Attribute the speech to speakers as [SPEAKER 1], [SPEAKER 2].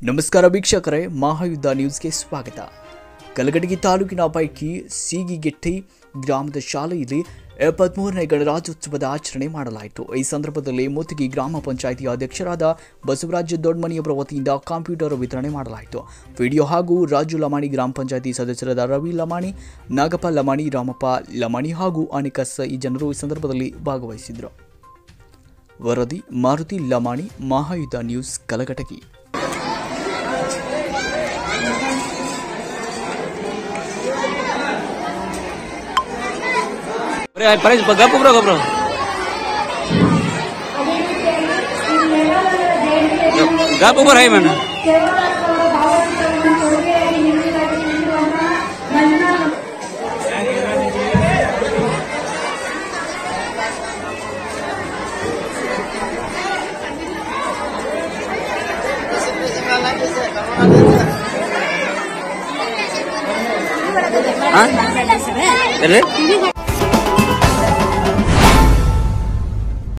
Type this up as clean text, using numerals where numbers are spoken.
[SPEAKER 1] ನಮಸ್ಕಾರ ವೀಕ್ಷಕರೇ, ಮಹಾಯುದ್ಧ ನ್ಯೂಸ್ಗೆ ಸ್ವಾಗತ. ಕಲಘಟಗಿ ತಾಲೂಕಿನ ಪೈಕಿ ಸೀಗಿಗೆಟ್ಟಿ ಗ್ರಾಮದ ಶಾಲೆಯಲ್ಲಿ 73ನೇ ಗಣರಾಜ್ಯೋತ್ಸವದ ಆಚರಣೆ ಮಾಡಲಾಯಿತು. ಈ ಸಂದರ್ಭದಲ್ಲಿ ಮುತ್ತಿಗಿ ಗ್ರಾಮ ಪಂಚಾಯಿತಿ ಅಧ್ಯಕ್ಷರಾದ ಬಸವರಾಜ ದೊಡ್ಡಮನಿಯವರ ವತಿಯಿಂದ ಕಂಪ್ಯೂಟರ್ ವಿತರಣೆ ಮಾಡಲಾಯಿತು. ವಿಡಿಯೋ ಹಾಗೂ ರಾಜು ಲಮಾಣಿ ಗ್ರಾಮ ಪಂಚಾಯಿತಿ ಸದಸ್ಯರಾದ ರವಿ ಲಮಾಣಿ, ನಾಗಪ್ಪ ಲಮಾಣಿ, ರಾಮಪ್ಪ ಲಮಾಣಿ ಹಾಗೂ ಅನೇಕ ಈ ಜನರು ಈ ಸಂದರ್ಭದಲ್ಲಿ ಭಾಗವಹಿಸಿದರು. ವರದಿ Maruti Lamani, Mahayuddha news, Kalghatgi.
[SPEAKER 2] Gapo bro. Gapo bro hai mana? Hah?